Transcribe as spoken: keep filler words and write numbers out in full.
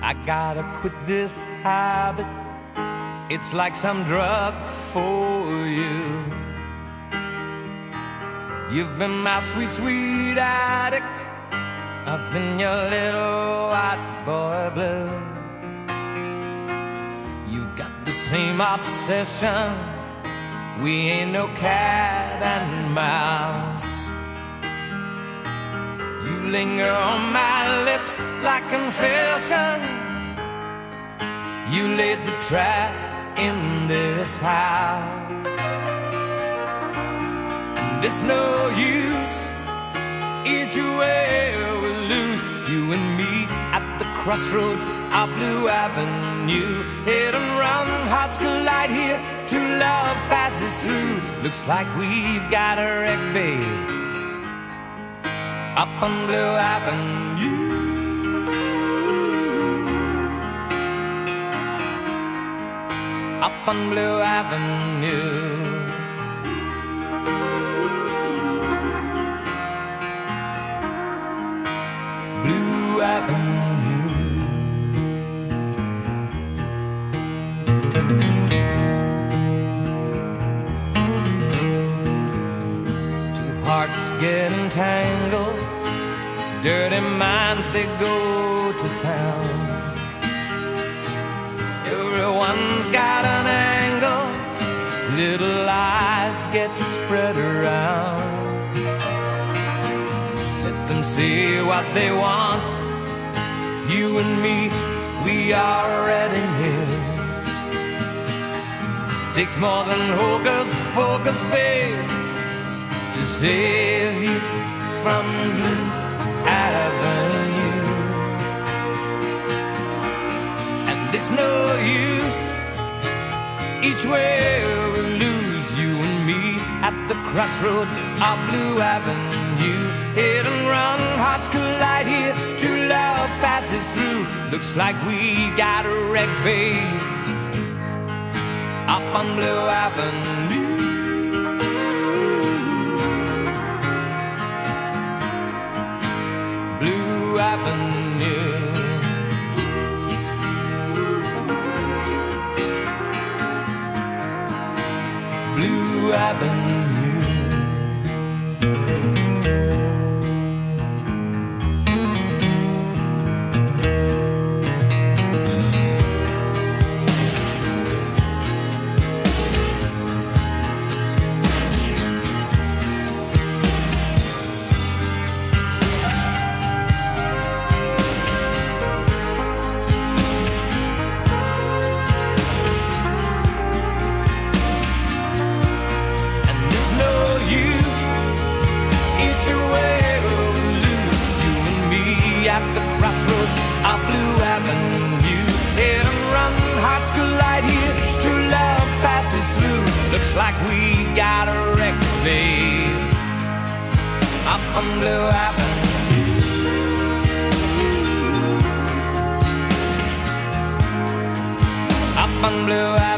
I gotta quit this habit. It's like some drug for you. You've been my sweet, sweet addict. I've been your little white boy blue. You've got the same obsession. We ain't no cat and mouse. You linger on my lips like confession. You laid the traps in this house, and it's no use. Either way we lose, you and me at the crossroads of Blue Avenue. Hit and run, hearts collide here. True love passes through. Looks like we've got a wreck, babe, up on Blue Avenue. Up on Blue Avenue. Blue Avenue. Two hearts get entangled, dirty minds, they go to town. Everyone's got an angle, little lies get spread around. Let them see what they want. You and me, we are already near. Takes more than hocus pocus, babe, to save you from Blue Avenue. And it's no use, each way we lose, you and me at the crossroads of Blue Avenue. Hit and run, hearts collide here. True love passes through. Looks like we got a wreck, babe, up on Blue Avenue. Blue Avenue. Blue Avenue. At the crossroads of Blue Avenue. Hit and run, hearts collide here. True love passes through. Looks like we got a wreck, babe, up on Blue Avenue. Up on Blue Avenue.